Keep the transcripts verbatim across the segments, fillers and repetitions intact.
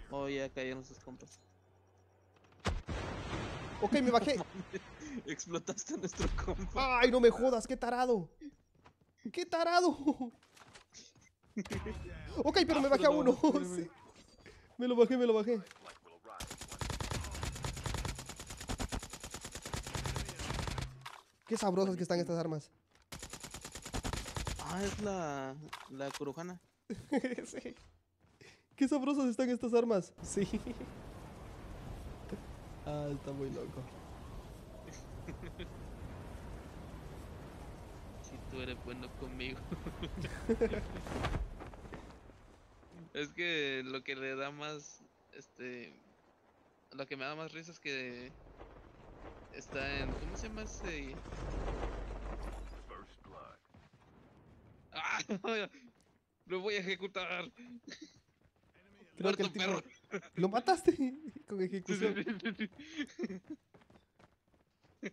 Oh, ya cayeron sus compas. Ok, me bajé. Explotaste a nuestro compa. Ay, no me jodas, qué tarado. Qué tarado. Ok, pero Ah, me pero bajé a no, uno. espérame. Sí. Me lo bajé, me lo bajé. Qué sabrosas que están estas armas. Ah, es la, la Kurojana. Sí. Qué sabrosas están estas armas. Sí. Ah, está muy loco. Si tú eres bueno conmigo. Es que lo que le da más, este, lo que me da más risa es que está en, ¿cómo se llama ese? ¡Ah! Lo voy a ejecutar. Creo que el Muerto, perro. tipo... ¿Lo mataste? Con Sí, sí, ejecución. sí, sí, sí.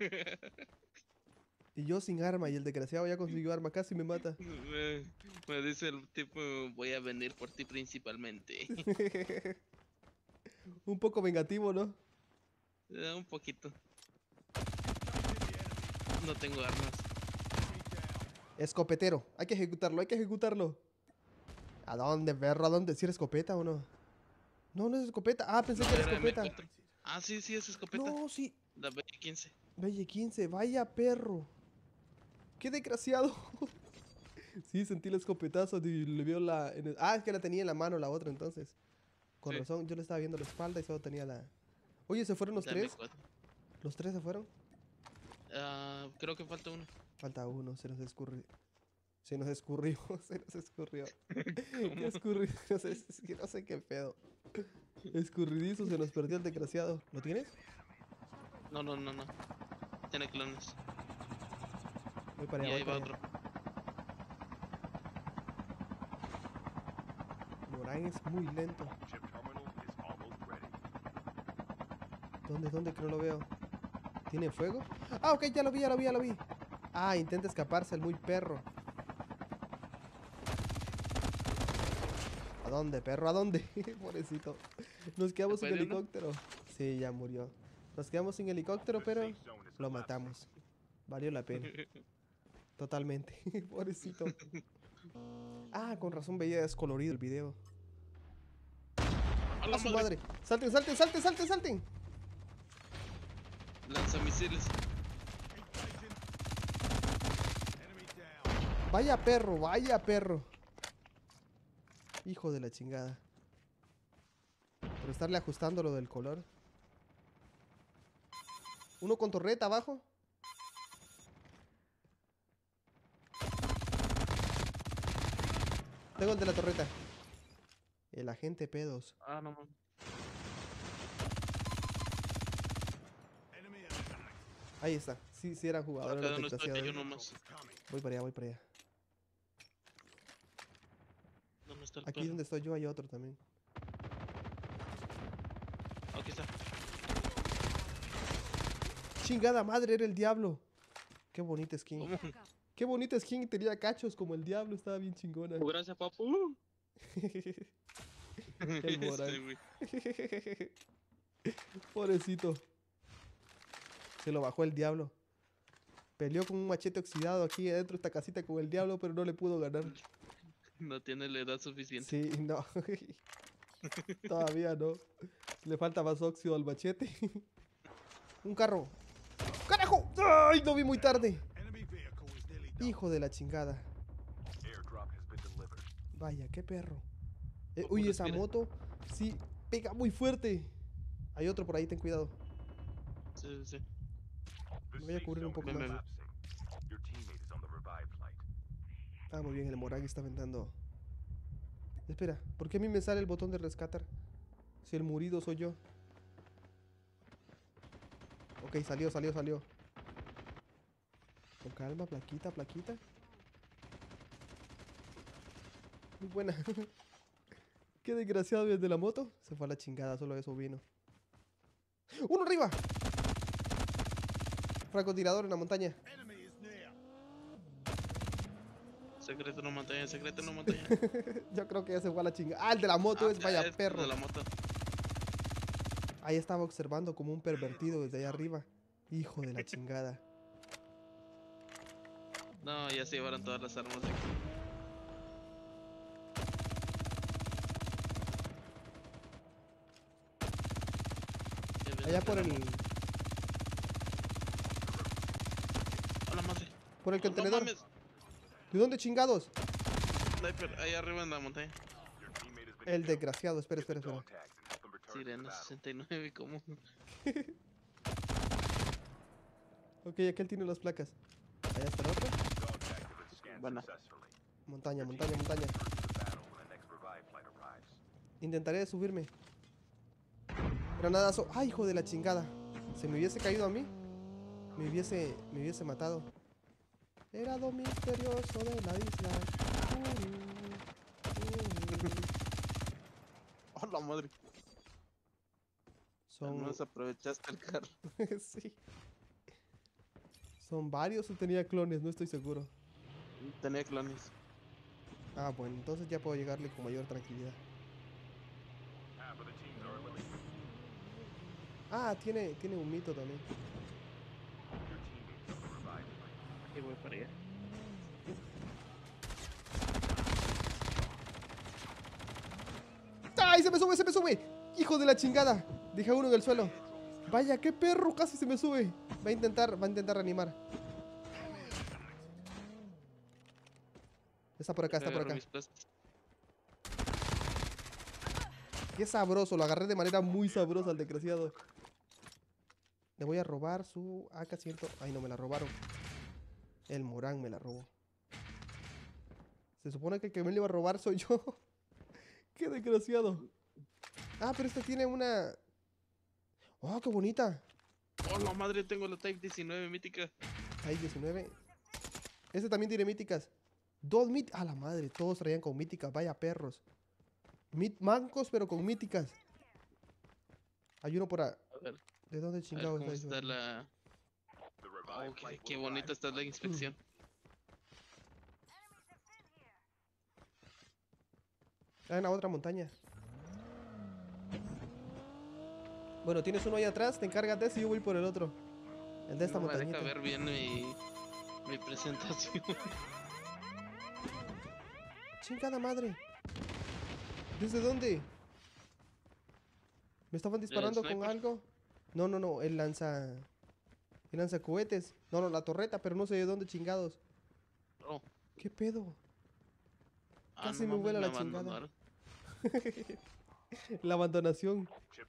Y yo sin arma y el desgraciado ya consiguió arma. Casi me mata. Me, me dice el tipo, voy a venir por ti principalmente. Un poco vengativo, ¿no? Eh, Un poquito. No tengo armas. Escopetero. Hay que ejecutarlo, hay que ejecutarlo. ¿A dónde, perro? ¿A dónde? ¿Si era escopeta o no? No, no es escopeta. Ah, pensé No, que era era escopeta. M cuatro. Ah, sí, sí, es escopeta. No, sí. La B quince. Belle quince, vaya perro. Qué desgraciado. Sí, sentí el escopetazo y le vio la... en el- Ah, es que la tenía en la mano la otra entonces. Con Sí, razón, yo le estaba viendo la espalda y solo tenía la... Oye, ¿se fueron los la M tres? cuatro. ¿Los tres se fueron? Ah, creo que falta uno. Falta uno, se nos escurrió. Se nos escurrió, se nos escurrió. Qué ¿Cómo? escurrido, no sé, es que no sé qué pedo. Escurridizo, se nos perdió el desgraciado. ¿Lo tienes? No, no, no, no. Tiene clones. Voy para allá, Y voy ahí va para allá. otro. Morán es muy lento. ¿Dónde, dónde que no lo veo? ¿Tiene fuego? Ah, ok, ya lo vi, ya lo vi, ya lo vi. Ah, intenta escaparse el muy perro. ¿A dónde, perro? ¿A dónde? Pobrecito. Nos ¿Se quedamos sin fue de uno? helicóptero. Sí, ya murió. Nos quedamos sin helicóptero, pero lo matamos. Valió la pena. Totalmente. Pobrecito. Ah, con razón veía descolorido el video. ¡A ¡A la su madre! madre! ¡Salten, salten, salten, salten, salten! Lanzamisiles. Vaya perro, vaya perro. Hijo de la chingada. Por estarle ajustando lo del color. Uno con torreta abajo. Tengo el de la torreta. El agente pedos. Ah, no, man. Ahí está. Sí, sí eran jugadores Acá los donde estoy hay desgraciados. uno más. Voy para allá, voy para allá. ¿Dónde está el Aquí perro? donde estoy yo hay otro también. Aquí está. Chingada madre, era el diablo. Qué bonita skin. ¿Cómo? Qué bonita skin. Tenía cachos como el diablo. Estaba bien chingona. Oh, gracias, papu. El Morán. Este, güey. Pobrecito. Se lo bajó el diablo. Peleó con un machete oxidado aquí adentro de esta casita con el diablo, pero no le pudo ganar. No tiene la edad suficiente. Sí, no. Todavía no. Le falta más óxido al machete. Un carro. ¡Carajo! ¡Ay! Lo vi muy tarde. Hijo de la chingada. Vaya, qué perro. Eh, ¿Cómo uy, esa respira? moto sí pega muy fuerte. Hay otro por ahí, ten cuidado. Sí, sí, sí. Me voy a cubrir un poco Ven, más. ven, ven. Ah, muy bien, el Morag está aventando. Espera, ¿por qué a mí me sale el botón de rescatar? Si el murido soy yo. Ok, salió, salió, salió. Con calma, plaquita, plaquita. Muy buena. Qué desgraciado desde la moto. Se fue a la chingada, solo eso vino. ¡Uno arriba! Francotirador en la montaña. Secreto en la montaña, secreto en la montaña. Yo creo que ya se fue a la chingada. Ah, el de la moto Ah, es ya, vaya este es de perro. la moto. Ahí estaba observando como un pervertido desde allá arriba. Hijo de la chingada. No, ya se llevaron todas las armas de aquí. Ya ves Allá acá por la el... mo- ¡A la madre! Por el Oh, no contenedor. mames. ¿De dónde chingados? Sniper, ahí arriba en la montaña. El desgraciado. Espera, espera, espera. Sirena sesenta y nueve, ¿cómo? Ok, aquel tiene las placas. Allá está el otro. Bueno, Montaña, montaña, montaña. Intentaré subirme. Granadazo. ¡Ay, hijo de la chingada! Si me hubiese caído a mí, me hubiese, me hubiese matado. Era lo misterioso de la isla. Uh, uh. ¡a la madre! Al Son... menos aprovechaste el carro. sí. Son varios o tenía clones, no estoy seguro. Tenía clones. Ah, bueno, entonces ya puedo llegarle con mayor tranquilidad. Ah, tiene, tiene un mito también. Y voy para allá. ¡Ay, se me sube, se me sube! ¡Hijo de la chingada! Deja uno en el suelo. Vaya, qué perro, casi se me sube. Va a intentar, va a intentar reanimar. Está por acá, está por Agarro acá. mis plazas. Qué sabroso, lo agarré de manera muy sabrosa al desgraciado. Le voy a robar su A K cien. Ay, no, me la robaron. El Morán me la robó. Se supone que el que me le iba a robar soy yo. Qué desgraciado. Ah, pero esta tiene una... Oh, qué bonita. ¡Oh, la madre! Tengo la Type diecinueve mítica. Hay diecinueve. Este también tiene míticas. Dos míticas. A la madre, todos traían con míticas. Vaya perros. Mit mancos, pero con míticas. Hay uno por ahí. A ver, ¿De dónde a ver chingados cómo está está eso? la... Oh, qué, qué bonita está la inspección. Ah, en la otra montaña. Bueno, tienes uno ahí atrás, te encargas de ese y yo voy por el otro. El de esta No me deja montañita. ver bien mi, mi presentación. Chingada madre. ¿Desde dónde? ¿Me estaban disparando con sniper. algo? No, no, no, él lanza... Él lanza cohetes. No, no, la torreta, pero no sé de dónde chingados. Oh, ¿Qué pedo? ah, Casi no me mames, vuela me la chingada. abandonaron. La abandonación.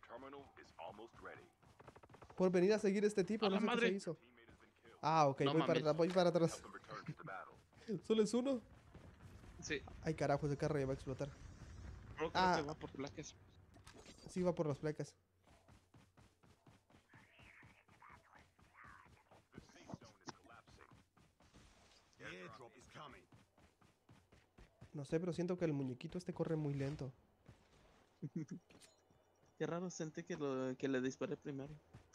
Por venir a seguir este tipo, ¡A no la sé qué se madre! hizo. Ah, ok, No voy para mames. atrás, voy para atrás. ¿Solo es uno? Sí, Ay, carajo, ese carro ya va a explotar. creo, creo Ah. que va por placas. Sí, va por las placas. No sé, pero siento que el muñequito este corre muy lento. Qué raro, sentí que, lo, que le disparé primero.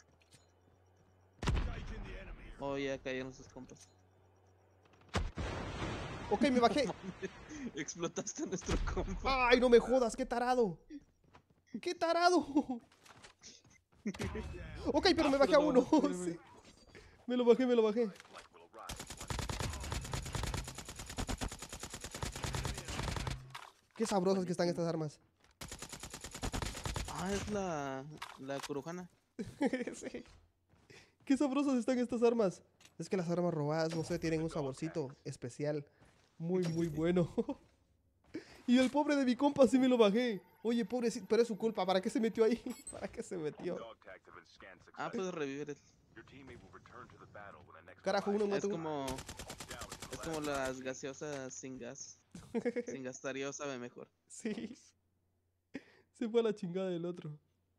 Oh, ya cayeron sus compas. Ok, me bajé. Explotaste a nuestro compa. Ay, no me jodas, qué tarado. ¡Qué tarado! Ok, pero Ah, me bajé a pero uno. no, espérame. Sí. Me lo bajé, me lo bajé. Qué sabrosas que están estas armas. Ah, es la, la Kurojana. Sí. Qué sabrosas están estas armas. Es que las armas robadas, no sé, tienen un saborcito especial. Muy, muy bueno. Y el pobre de mi compa sí me lo bajé. Oye, pobrecito, pero es su culpa. ¿Para qué se metió ahí? ¿Para qué se metió? Ah, puedes revivir el... Carajo, uno Es mata un... como... Es como las gaseosas sin gas. Sin gastarío sabe mejor. Sí. Se fue a la chingada del otro.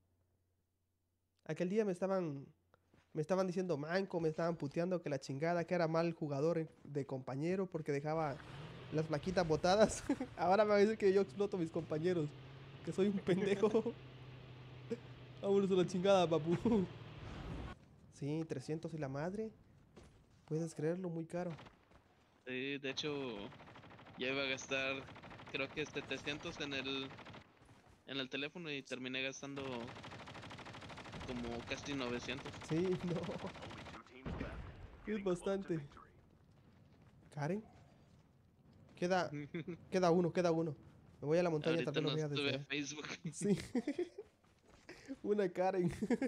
Aquel día me estaban... Me estaban diciendo manco, me estaban puteando que la chingada, que era mal jugador en- de compañero porque dejaba las plaquitas botadas. Ahora me va a decir que yo exploto a mis compañeros. Que soy un pendejo. Vámonos a la chingada, papu. Sí, trescientos y la madre. Puedes creerlo, muy caro. Sí, de hecho, ya iba a gastar, creo que setecientos en el... En el teléfono y terminé gastando como casi novecientos. Sí, no. Es bastante. ¿Karen? Queda, queda uno, queda uno. Me voy a la montaña, Ahorita tal vez lo no vea sube desde a ahí. Facebook. Sí. Una Karen.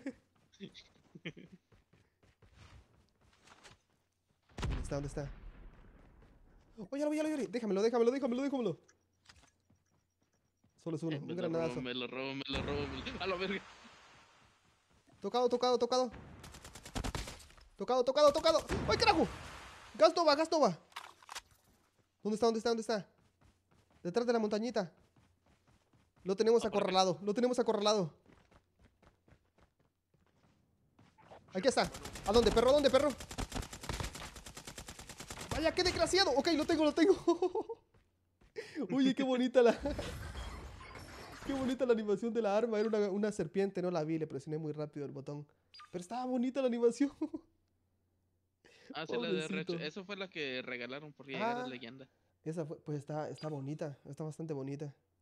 ¿Dónde está? ¿Dónde está? Oh, ya lo vi, ya lo vi. Déjamelo, déjamelo, déjamelo, déjamelo. Solo es uno, Eh, me un lo robo, granadazo. me lo robo, me lo robo. Me lo... A la verga. Tocado, tocado, tocado. Tocado, tocado, tocado. ¡Ay, carajo! Gas Nova, gas Nova. ¿Dónde está? ¿Dónde está? ¿Dónde está? Detrás de la montañita. Lo tenemos Ah, por acá. acorralado, lo tenemos acorralado. Aquí está. ¿A dónde, perro? ¿A dónde, perro? Vaya, qué desgraciado. Ok, lo tengo, lo tengo. Oye, qué bonita la... Qué bonita la animación de la arma. Era una, una serpiente, no la vi. Le presioné muy rápido el botón. Pero estaba bonita la animación. Ah, sí, la de R ocho. Pobrecito. Eso fue la que regalaron por llegar a Ah, leyenda. esa fue, pues está, está bonita. Está bastante bonita.